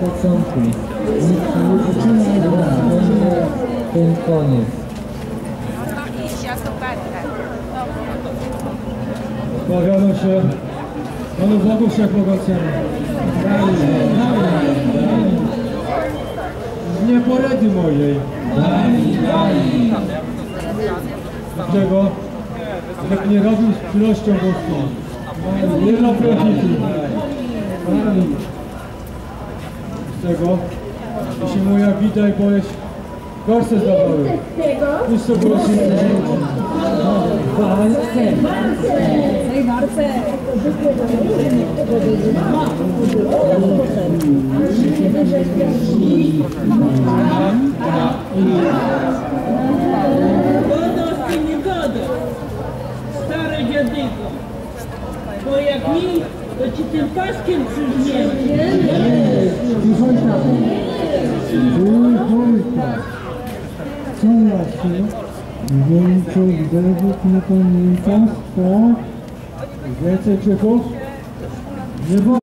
początku. Nie uczymy ten koniec. Skłaniamy się Panu Bogu Wszechmogącemu. Z nieporady mojej. Dlaczego? Jak nie robił z ilością boską. Nie dla profity. Z tego, jeśli moja bida i boleść gorsze zdawały. Już to było Stary dziadyko, bo jak mi, to ci tym paskiem przyżniemy. Co ja się? Więcej grzechów nie pamiętasz, to? Więcej grzechów? Nie